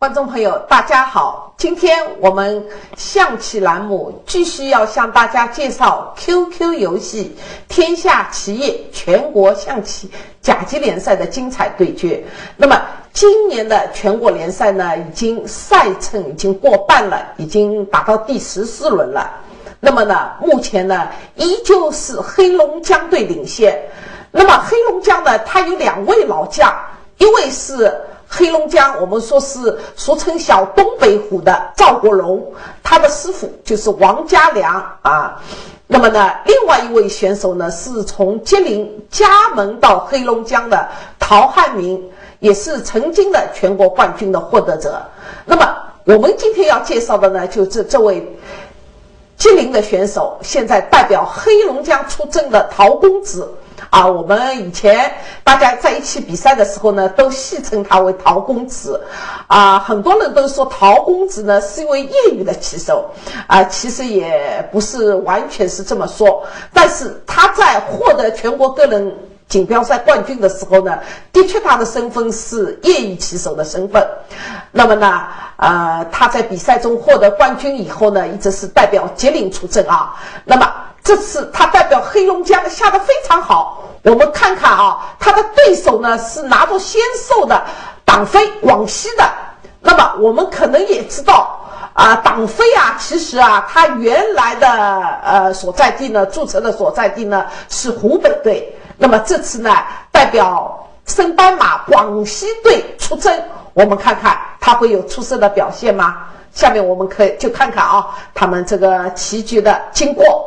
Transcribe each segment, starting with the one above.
观众朋友大家好，今天我们象棋栏目继续要向大家介绍 QQ 游戏天下棋业全国象棋甲级联赛的精彩对决。那么今年的全国联赛呢，赛程已经过半了，已经打到第14轮了。那么呢，目前呢依旧是黑龙江队领先。那么黑龙江呢，它有2位老将，一位是黑龙江我们说是俗称小东北虎的赵国荣，他的师傅就是王家良啊。那么呢，另外一位选手呢，是从吉林加盟到黑龙江的陶汉明，也是曾经的全国冠军的获得者。那么我们今天要介绍的呢，就是这位吉林的选手，现在代表黑龙江出征的陶公子啊。我们以前大家在一起比赛的时候呢，都戏称他为陶公子啊。很多人都说陶公子呢是一位业余的棋手啊，其实也不是完全是这么说，但是他在获得全国个人锦标赛冠军的时候呢，的确他的身份是业余棋手的身份。那么呢他在比赛中获得冠军以后呢，一直是代表吉林出征啊。那么这次他代表黑龙江下得非常好，我们看看啊，他的对手呢是拿着先手的党飞，广西的。那么我们可能也知道啊，党飞啊，其实啊，他原来的所在地呢，注册的所在地呢是湖北队。那么这次呢，代表升班马广西队出征，我们看看他会有出色的表现吗？下面我们可以就看看啊，他们这个棋局的经过。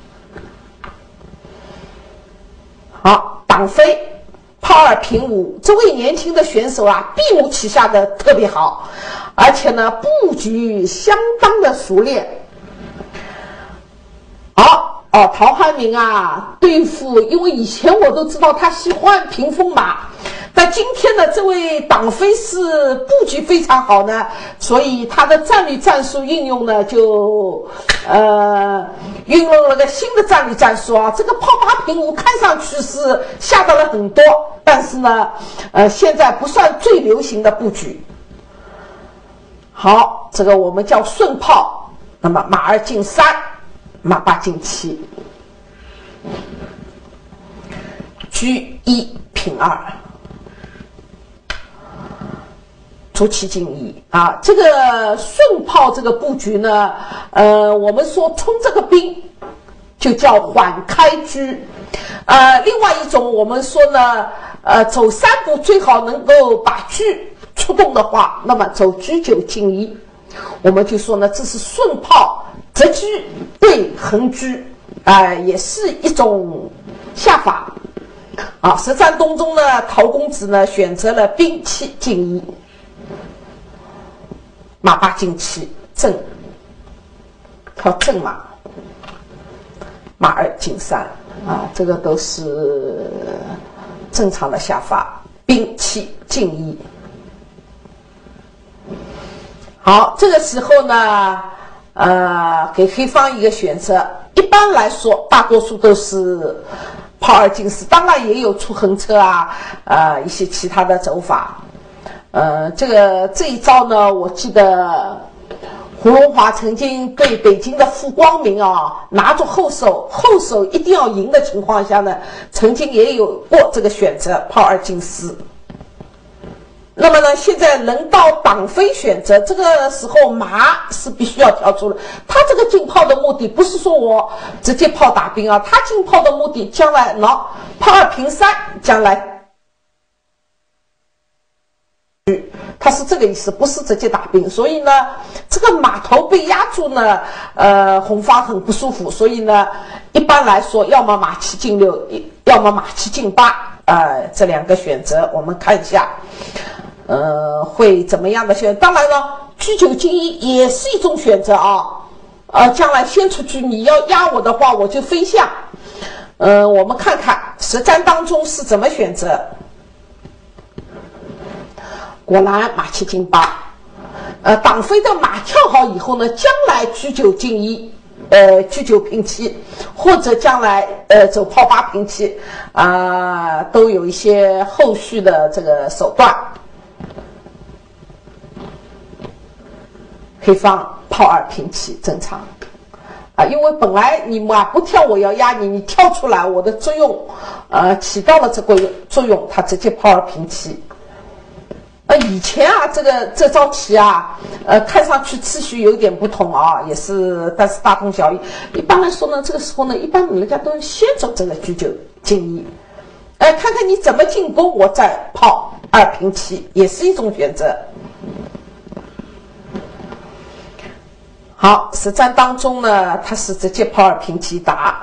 好，党飞炮2平5，这位年轻的选手啊，闭目棋下的特别好，而且呢布局相当的熟练。好陶汉明啊，对付，因为以前我都知道他喜欢屏风马，但今天的这位党飞是布局非常好呢，所以他的战略战术运用呢，就运用了个新的战略战术啊。这个炮8平5看上去是下到了很多，但是呢现在不算最流行的布局。好，这个我们叫顺炮。那么马2进3，马8进7，车1平2，卒7进1啊。这个顺炮这个布局呢，我们说冲这个兵就叫缓开车。另外一种我们说呢，走3步最好能够把车出动的话，那么走车9进1，我们就说呢，这是顺炮直车对横车，也是一种下法啊。实战当中呢，陶公子呢选择了兵7进1，马8进7，正，跳正马，马2进3啊，这个都是正常的下法，兵7进1。好，这个时候呢给黑方一个选择，一般来说大多数都是炮2进4，当然也有出横车啊一些其他的走法。这一招呢，我记得胡荣华曾经对北京的傅光明拿着后手一定要赢的情况下呢，曾经也有过这个选择，炮2进4。那么呢，现在轮到党飞选择，这个时候马是必须要跳出了。他这个进炮的目的不是说我直接炮打兵啊，他进炮的目的将来炮2平3，将来他是这个意思，不是直接打兵。所以呢，这个马头被压住呢，红方很不舒服。所以呢，一般来说，要么马7进6，要么马7进8，这2个选择我们看一下。会怎么样的选择？当然了，车9进1也是一种选择啊。将来先出去，你要压我的话，我就飞象。我们看看实战当中是怎么选择。果然马7进8，党飞的马跳好以后呢，将来车9进1，车9平7，或者将来走炮8平7都有一些后续的这个手段。 黑方炮二平七正常啊，因为本来你马不跳，我要压你，你跳出来，我的作用起到了这个作用，他直接炮二平七。以前啊，这招棋啊，看上去次序有点不同啊，也是，但是大同小异。一般来说呢，这个时候呢，一般人家都先走这个车9进一，看看你怎么进攻，我再炮二平七，也是一种选择。好，实战当中呢，他是直接炮二平七打，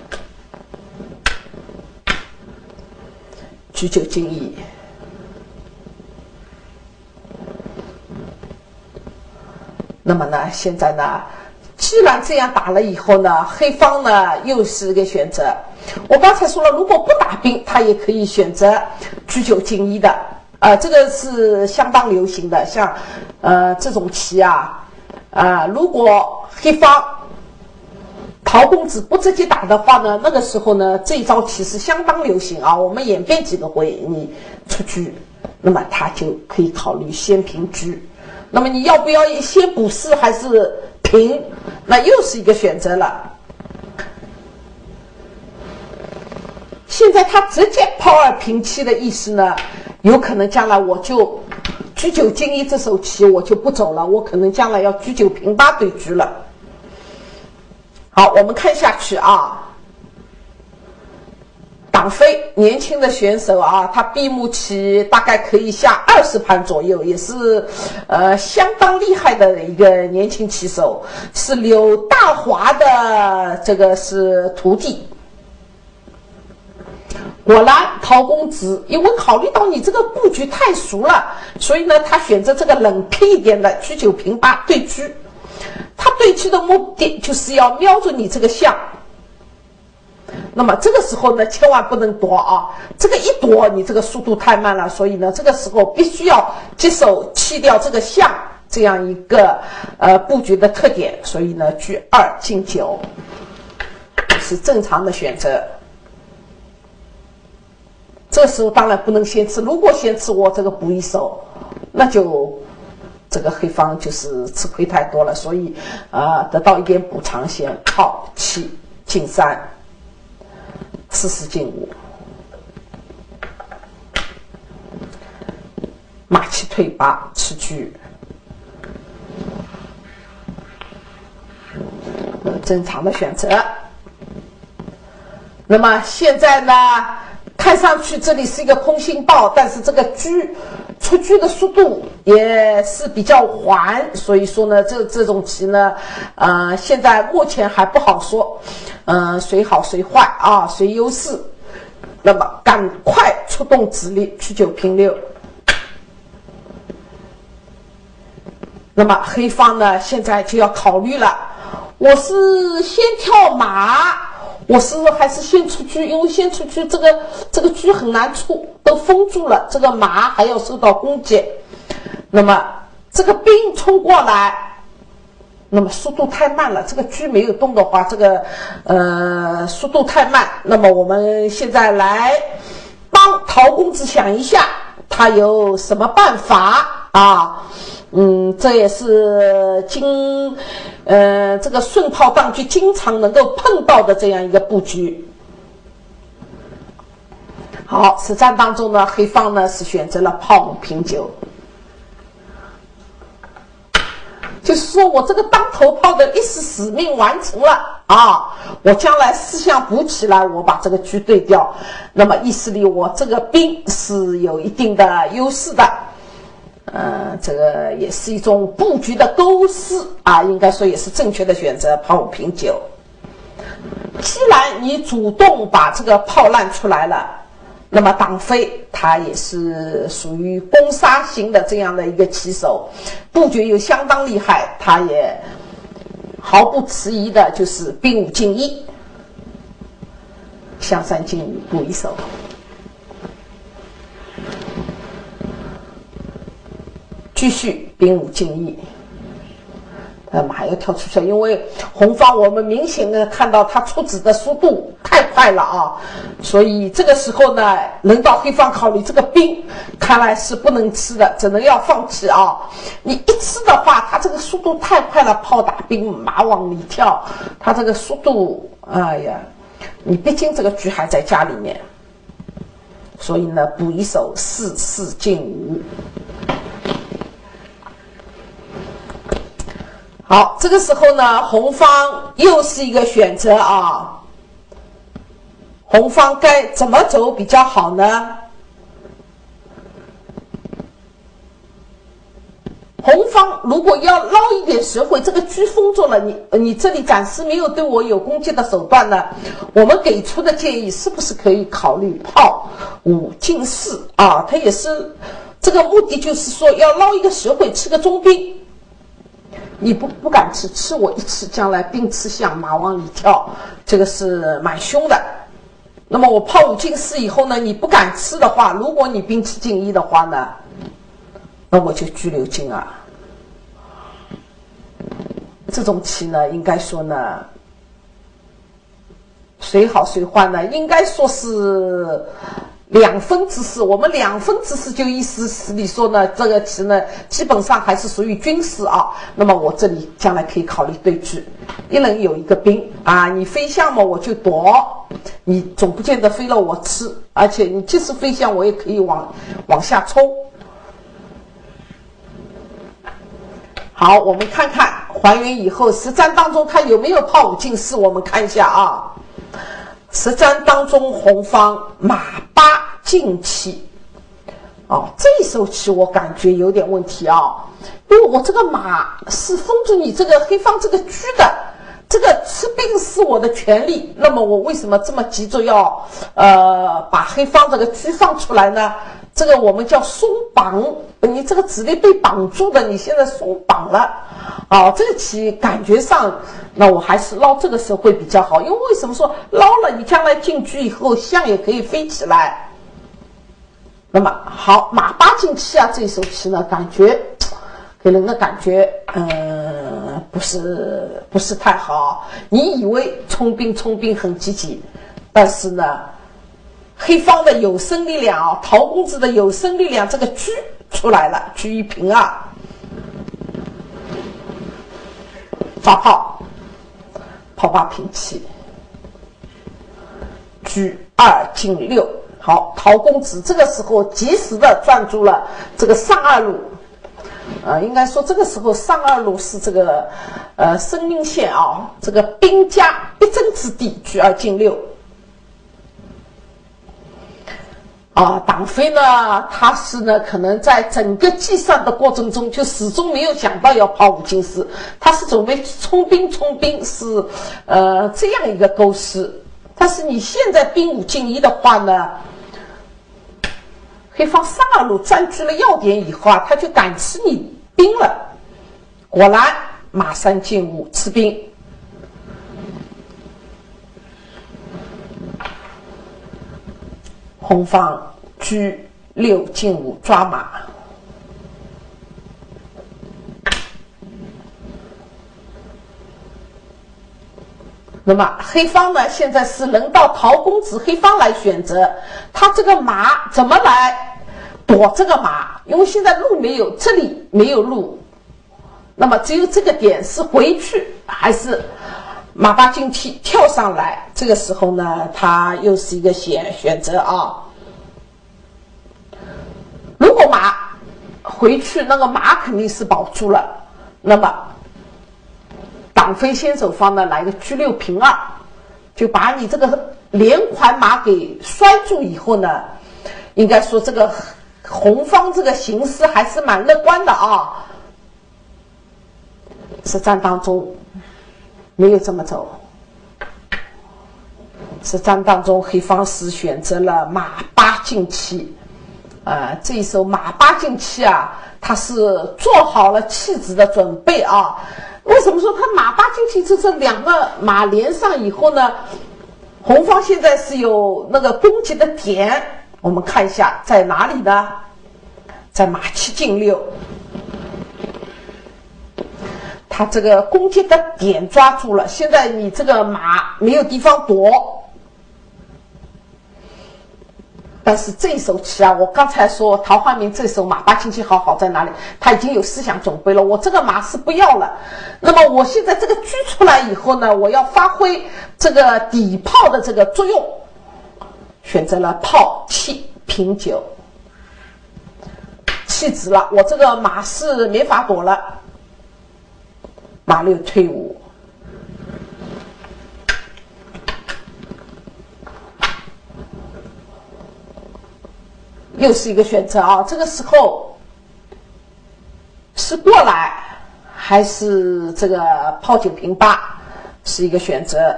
车9进一。那么呢，现在呢，既然这样打了以后呢，黑方呢又是一个选择。我刚才说了，如果不打兵，他也可以选择车9进一的，这个是相当流行的。像这种棋啊，如果黑方陶公子不直接打的话呢，那个时候呢，这一招棋是相当流行啊。我们演变几个回，你出车，那么他就可以考虑先平车。那么你要不要先补士还是平？那又是一个选择了。现在他直接炮二平七的意思呢，有可能将来我就车9进一这手棋我就不走了，我可能将来要车9平8对车了。好，我们看下去啊。党飞年轻的选手啊，他闭目棋大概可以下20盘左右，也是相当厉害的一个年轻棋手，是柳大华的这个是徒弟。果然陶公子因为考虑到你这个布局太熟了，所以呢他选择这个冷僻一点的车9平8对车。他对车的目的就是要瞄准你这个象。那么这个时候呢，千万不能躲啊！这个一躲，你这个速度太慢了，所以呢，这个时候必须要接手弃掉这个象这样一个布局的特点，所以呢，车2进9是正常的选择。这个时候当然不能先吃，如果先吃我这个补一手，那就这个黑方就是吃亏太多了，所以得到一点补偿先，炮7进3。4四进5，马7退8，吃车，正常的选择。那么现在呢，看上去这里是一个空心豹，但是这个出车的速度也是比较缓，所以说呢，这种棋呢，现在目前还不好说，谁好谁坏啊，谁优势。那么赶快出动子力，车9平6。那么黑方呢，现在就要考虑了，我是先跳马，我是还是先出车？因为先出车这个车很难出，都封住了，这个马还要受到攻击。那么这个兵冲过来，那么速度太慢了，这个车没有动的话，这个速度太慢。那么我们现在来帮陶公子想一下，他有什么办法啊？这也是这个顺炮当局经常能够碰到的这样一个布局。好，实战当中呢，黑方呢是选择了炮5平9，就是说我这个当头炮的历史使命完成了啊！我将来4象补起来，我把这个车对掉，那么意思里我这个兵是有一定的优势的。这个也是一种布局的构思啊，应该说也是正确的选择。炮5平9，既然你主动把这个炮烂出来了，那么党飞他也是属于攻杀型的这样的一个棋手，布局又相当厉害，他也毫不迟疑的就是兵5进1，象3进5补一手。继续兵5进1，马要跳出去，因为红方我们明显的看到他出子的速度太太快了啊，所以这个时候呢，轮到黑方考虑这个兵，看来是不能吃的，只能要放弃啊。你一吃的话，他这个速度太快了，炮打兵，马往里跳，他这个速度，哎呀，你毕竟这个车还在家里面，所以呢，补一手4-4进5。好，这个时候呢，红方又是一个选择啊。红方该怎么走比较好呢？红方如果要捞一点石灰，这个车封住了，你这里暂时没有对我有攻击的手段呢，我们给出的建议是不是可以考虑炮5进4啊？它也是这个目的，就是说要捞一个石灰，吃个中兵。你不敢吃我一吃，将来兵吃象，马往里跳，这个是蛮凶的。那么我炮5进4以后呢，你不敢吃的话，如果你兵吃进1的话呢，那我就车6进2。这种棋呢，应该说呢，谁好谁坏呢？应该说是2分之4，我们2分之4就意思里说呢，这个棋呢基本上还是属于军事啊。那么我这里将来可以考虑对峙，一人有一个兵啊，你飞象嘛我就躲，你总不见得飞了我吃，而且你即使飞象我也可以往下冲。好，我们看看还原以后实战当中它有没有炮5进4，我们看一下啊。实战当中红方马8进7，这一手棋我感觉有点问题啊，因为我这个马是封住你这个黑方这个车的，这个吃兵是我的权利，那么我为什么这么急着要把黑方这个车放出来呢？这个我们叫松绑，你这个子力被绑住的，你现在松绑了这个棋感觉上，那我还是捞这个时候会比较好，因为什么说捞了你将来进车以后象也可以飞起来。那么好，马8进7啊，这一手棋呢，感觉给人的感觉不是太好。你以为冲兵很积极，但是呢黑方的有生力量陶公子的有生力量，这个车出来了，车1平2，抓炮8平7，车2进6。好，陶公子这个时候及时的攥住了这个上2路，应该说这个时候上2路是这个生命线这个兵家一争之地，车2进6。党飞呢，他是呢可能在整个计算的过程中就始终没有想到要炮5进4，他是准备冲兵是这样一个构思。但是你现在兵5进1的话呢，黑方上2路占据了要点以后他就敢吃你兵了。果然马3进5吃兵。红方车6进5抓马。那么黑方呢，现在是轮到陶公子黑方来选择，他这个马怎么来躲这个马？因为现在路没有，这里没有路，那么只有这个点是回去还是马8进7跳上来？这个时候呢，他又是一个选择如果马回去，那个马肯定是保住了，那么党飞先手方呢来个车6平2，就把你这个连环马给摔住以后呢，应该说这个红方这个形势还是蛮乐观的实战当中没有这么走，实战当中黑方是选择了马8进7。这一手马8进7他是做好了弃子的准备为什么说他马8进7这2个马连上以后呢，红方现在是有那个攻击的点，我们看一下在哪里呢？在马7进6，他这个攻击的点抓住了，现在你这个马没有地方躲， 但是这一手棋啊，我刚才说陶渊明这手马八进七好在哪里？他已经有思想准备了，我这个马是不要了。那么我现在这个车出来以后呢，我要发挥这个底炮的这个作用，选择了炮7平9，弃子了，我这个马是没法躲了。马6退5。又是一个选择啊！这个时候是过来还是这个炮9平8是一个选择。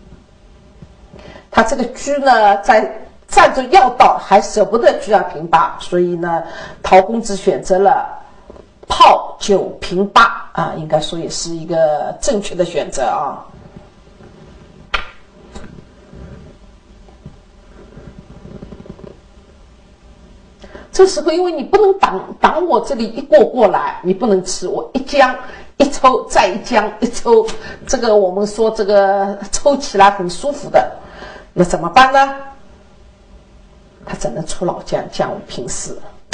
他这个车呢，在站着要道还舍不得车2平8，所以呢，陶公子选择了炮9平8啊，应该说也是一个正确的选择啊。这时候因为你不能挡我这里一过来，你不能吃，我一将一抽再一将一抽，这个我们说这个抽起来很舒服的，那怎么办呢？他只能出老将，将5平4。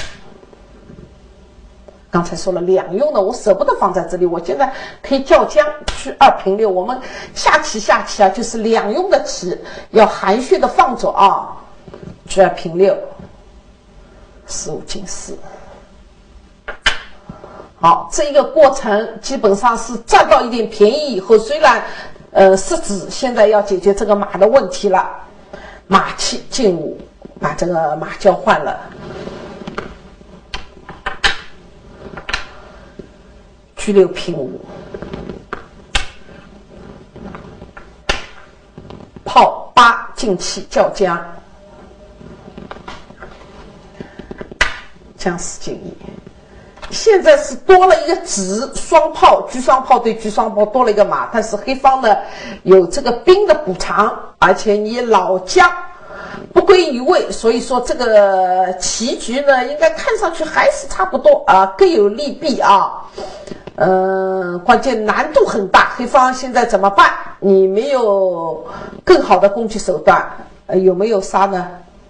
刚才说了两用的，我舍不得放在这里，我现在可以叫将去2平6。我们下棋啊，就是两用的棋，要含蓄的放着啊，去2平6。15进4。好，这一个过程基本上是占到一点便宜以后，虽然失子，现在要解决这个马的问题了。马7进5，把这个马交换了。车6平5，炮8进7叫将。将4进1，现在是多了一个子，双炮，车双炮对车双炮多了一个马，但是黑方呢有这个兵的补偿，而且你老将不归于位，所以说这个棋局呢应该看上去还是差不多啊，各有利弊啊。关键难度很大，黑方现在怎么办？你没有更好的攻击手段，有没有杀呢？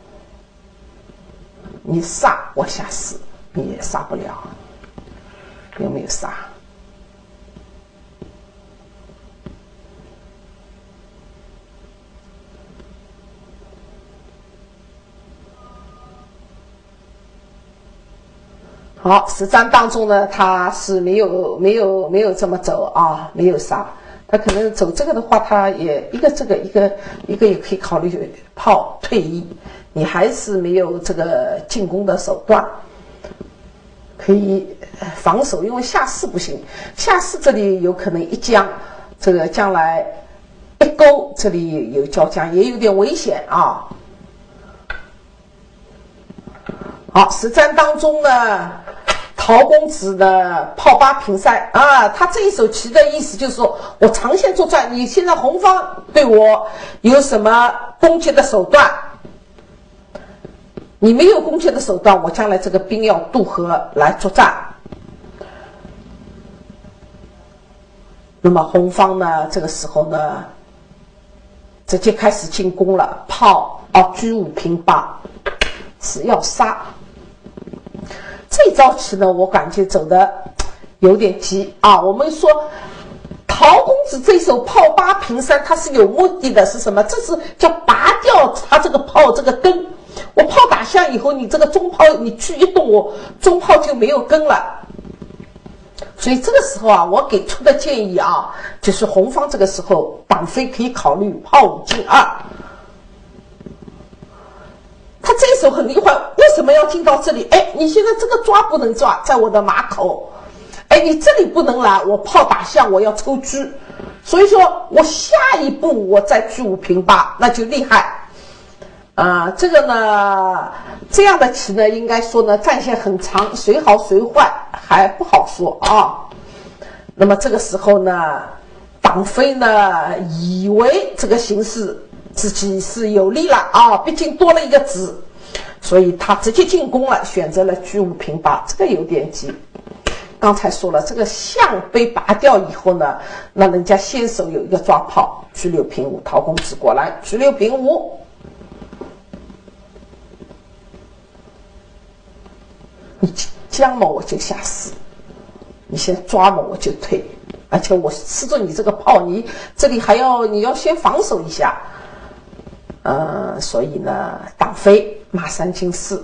你杀我下4，你也杀不了。有没有杀？好，实战当中呢，他是没有这么走啊，没有杀。他可能走这个的话，他也一个这个一个也可以考虑炮退1。你还是没有这个进攻的手段，可以防守，因为下4不行，下4这里有可能一将，这个将来一勾，这里有交将，也有点危险啊。好，实战当中呢，陶公子的炮8平3啊，他这一手棋的意思就是说我长线作战，你现在红方对我有什么攻击的手段？你没有攻击的手段，我将来这个兵要渡河来作战。那么红方呢，这个时候呢，直接开始进攻了，炮车5平8是要杀。这招棋呢，我感觉走的有点急啊。我们说陶公子这手炮8平3，他是有目的的，是什么？这是叫拔掉他这个炮这个根。我炮打下以后，你这个中炮你去一动，我中炮就没有根了。所以这个时候啊，我给出的建议啊，就是红方这个时候党飞可以考虑炮5进2。他这一手很厉害，为什么要进到这里？哎，你现在这个抓不能抓，在我的马口。哎，你这里不能来，我炮打下，我要抽车。所以说我下一步我再车5平8，那就厉害。这个呢，这样的棋呢，应该说呢，战线很长，谁好谁坏还不好说啊。那么这个时候呢，党飞呢以为这个形势自己是有利了啊，毕竟多了一个子，所以他直接进攻了，选择了车5平8，这个有点急。刚才说了，这个象被拔掉以后呢，那人家先手有一个抓炮，车6平5，陶公子果然车6平5。 你将嘛我就下4，你先抓嘛我就退，而且我吃着你这个炮，你这里你要先防守一下，所以呢，挡飞马3进4，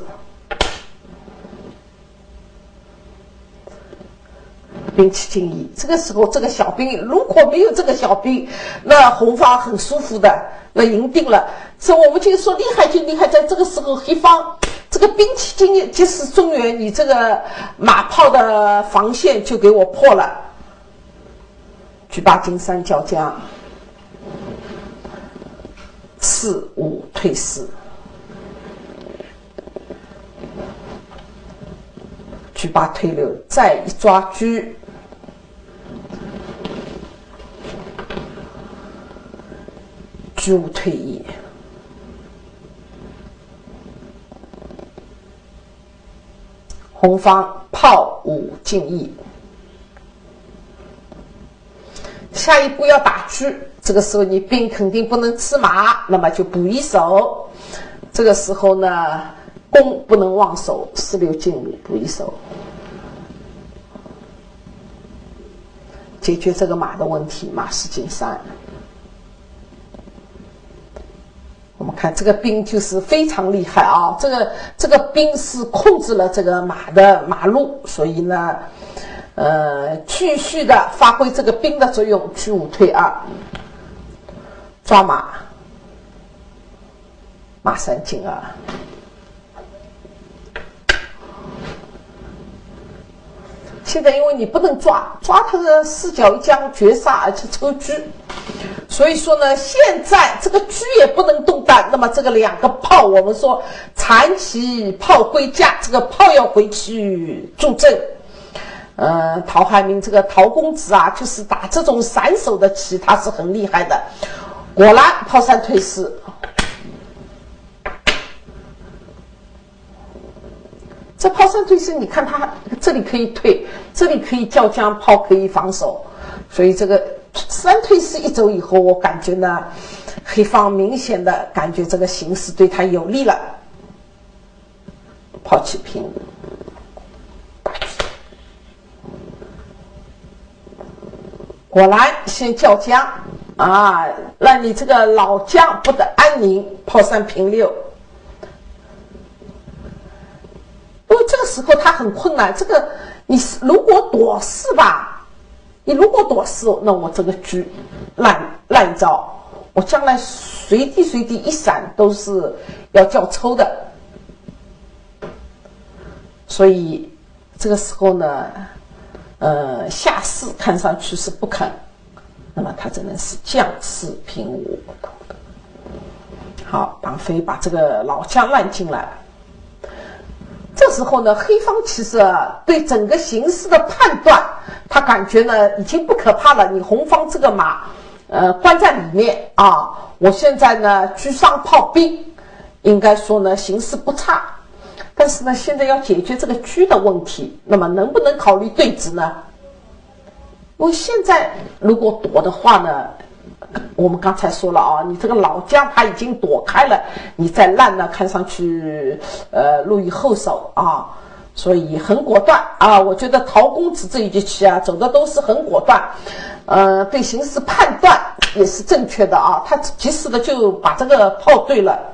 兵7进1。这个时候，这个小兵如果没有这个小兵，那红方很舒服的，那赢定了。所以我们就说厉害就厉害在这个时候，黑方这个兵7进1，即使中原你这个马炮的防线就给我破了。车8进3交将，4、5退4，车8退6，再一抓车，车5退1，红方炮5进1。下一步要打车，这个时候你兵肯定不能吃马，那么就补一手。这个时候呢，攻不能忘守，4、6进5补一手，解决这个马的问题。马4进3，我们看这个兵就是非常厉害啊！这个兵是控制了这个马的马路，所以呢。继续的发挥这个兵的作用，车5退2，抓马，马3进2，现在因为你不能抓他的4角一将绝杀，而且抽车，所以说呢，现在这个车也不能动弹。那么这个2个炮，我们说残骑炮归架，这个炮要回去助阵。陶海明这个陶公子啊，就是打这种散手的棋，他是很厉害的。果然炮3退4，这炮3退4，你看他这里可以退，这里可以叫将，炮可以防守，所以这个3退4一走以后，我感觉呢，黑方明显的感觉这个形势对他有利了。炮7平5。果然先叫将啊，让你这个老将不得安宁。炮3平6，因为这个时候他很困难。这个你如果躲4吧，你如果躲4，那我这个车烂招，我将来随地一闪都是要叫抽的。所以这个时候呢。下4看上去是不肯，那么他只能是将4平5。好，绑飞把这个老将烂进来。这时候呢，黑方其实对整个形势的判断，他感觉呢已经不可怕了。你红方这个马，关在里面啊，我现在呢车上炮兵，应该说呢形势不差。但是呢，现在要解决这个车的问题，那么能不能考虑对子呢？因为现在如果躲的话呢，我们刚才说了啊，你这个老将他已经躲开了，你再烂呢，看上去落于后手啊，所以很果断啊。我觉得陶公子这一局棋啊，走的都是很果断，对形势判断也是正确的啊，他及时的就把这个炮对了。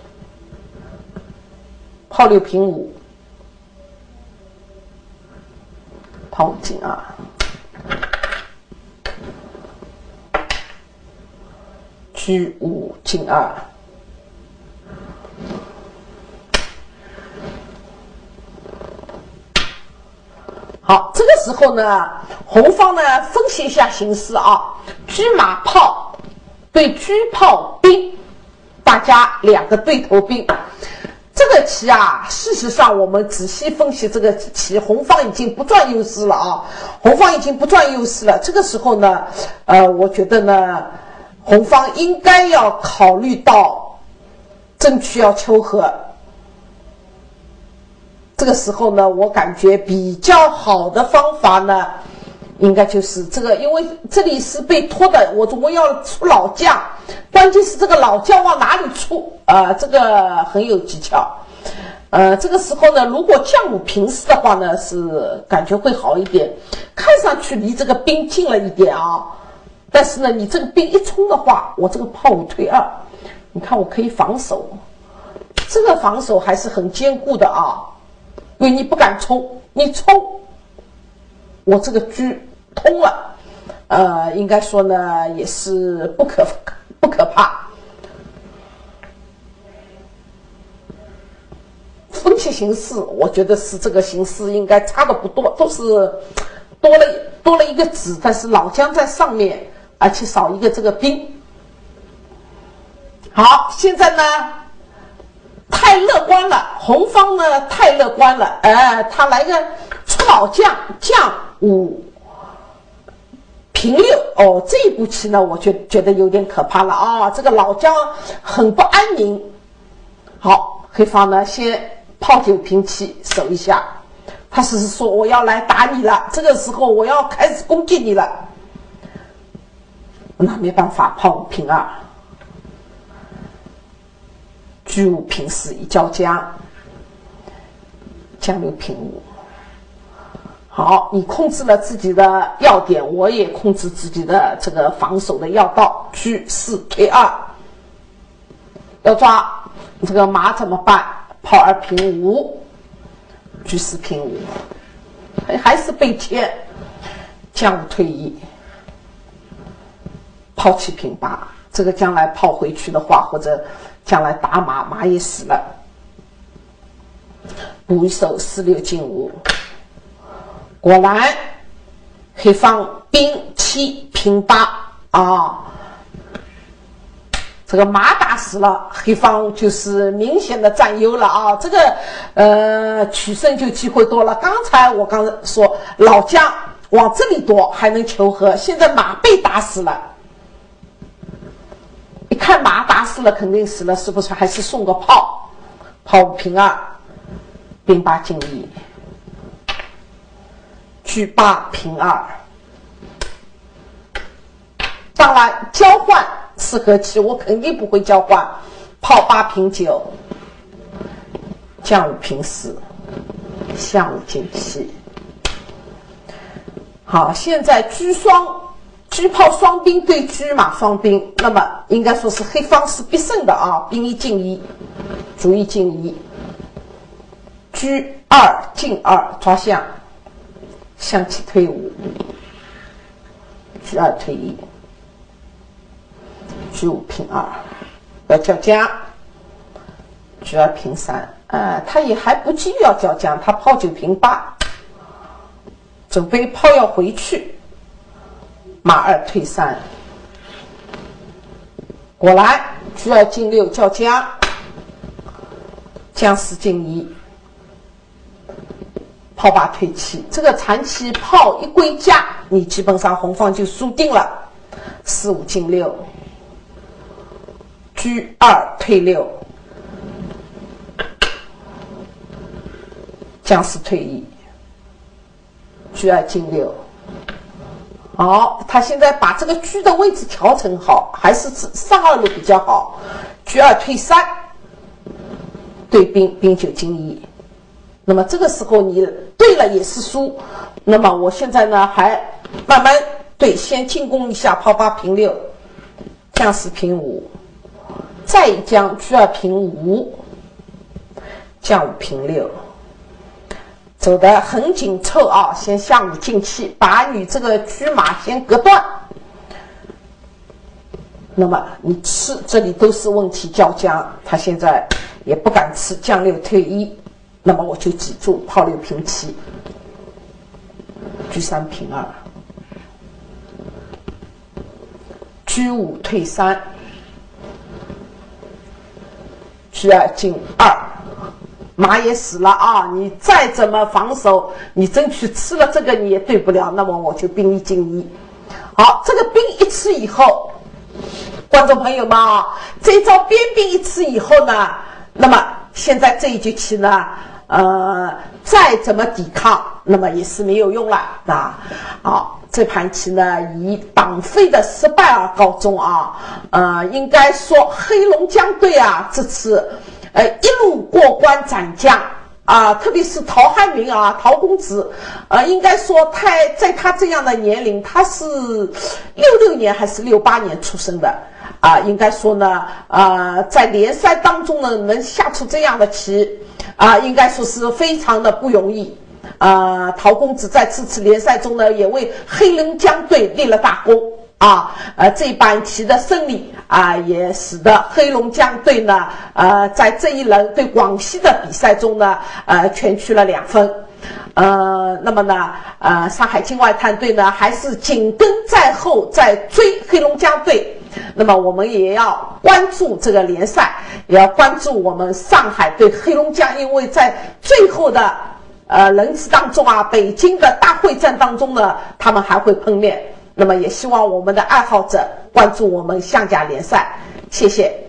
炮6平5，炮5进2，车5进2，好，这个时候呢，红方呢分析一下形势啊，车马炮对车炮兵，大家2个对头兵。这个棋啊，事实上我们仔细分析这个棋，红方已经不占优势了啊，红方已经不占优势了。这个时候呢，我觉得呢，红方应该要考虑到争取要求和。这个时候呢，我感觉比较好的方法呢，应该就是这个，因为这里是被拖的，我要出老将，关键是这个老将往哪里出啊、这个很有技巧。 这个时候呢，如果将五平四的话呢，是感觉会好一点，看上去离这个兵近了一点啊。但是呢，你这个兵一冲的话，我这个炮5退2，你看我可以防守，这个防守还是很坚固的啊。因为你不敢冲，你冲，我这个车通了，应该说呢也是不可怕。分析形势，我觉得是这个形势应该差的不多，都是多了一个子，但是老将在上面，而且少一个这个兵。好，现在呢太乐观了，红方呢太乐观了，他来个出老将，将5平6，哦，这一步棋呢，我觉得有点可怕了啊，这个老将很不安宁。好，黑方呢先炮9平7守一下，他是说我要来打你了，这个时候我要开始攻击你了，那没办法，炮5平2。车5平4一交将，将6平5。好，你控制了自己的要点，我也控制自己的这个防守的要道。车4退2，要抓这个马怎么办？炮2平5，车4平5，还是被牵。将5退1，炮7平8。这个将来炮回去的话，或者将来打马，马也死了。补一手4、6进5，果然黑方兵7平8啊！这个马打死了，黑方就是明显的占优了啊！这个取胜就机会多了。刚才我刚才说老将往这里躲还能求和，现在马被打死了。一看马打死了，肯定死了，是不是？还是送个炮，炮5平2，兵8进1，车8平2。当然，交换是和棋，我肯定不会交换。炮8平9，将5平4，象5进7。好，现在车炮双兵对车马双兵，那么应该说是黑方是必胜的啊！兵1进1，卒1进1，车2进2抓象，象7退5，车2退1，车5平2，要交将，车2平3，他也还不急于要交将，他炮9平8，准备炮要回去。马2退3，果然车2进6交将，将4进1，炮8退7。这个长期炮一归家，你基本上红方就输定了。4、5进6，车2退6，将4退1，车2进6。好，他现在把这个车的位置调整好，还是上2路比较好。车2退3，对兵9进1。那么这个时候你对了也是输。那么我现在呢还慢慢对，先进攻一下，炮8平6，将4平5，再一将车2平5，将5平6。走得很紧凑啊！先象5进7，把你这个车马先隔断。那么你吃这里都是问题，交将，他现在也不敢吃，将6退1。那么我就记住，炮6平7，车3平2，车5退3，车2进2。马也死了啊！你再怎么防守，你争取吃了这个你也对不了，那么我就兵1进1。好，这个兵一吃以后，观众朋友们啊，这一招边兵一吃以后呢，那么现在这一局棋呢，再怎么抵抗，那么也是没有用了啊。好，这盘棋呢以党费的失败而告终啊。应该说黑龙江队啊，这次一路过关斩将。特别是陶汉明陶公子，应该说在他这样的年龄，他是66年还是68年出生的应该说呢，在联赛当中呢能下出这样的棋应该说是非常的不容易。陶公子在这次联赛中呢，也为黑龙江队立了大功。这盘棋的胜利也使得黑龙江队呢，在这一轮对广西的比赛中呢，全取了2分。那么呢，上海金外滩队呢，还是紧跟在后，在追黑龙江队。那么我们也要关注这个联赛，也要关注我们上海对黑龙江，因为在最后的轮次当中北京的大会战当中呢，他们还会碰面。那么也希望我们的爱好者关注我们象甲联赛，谢谢。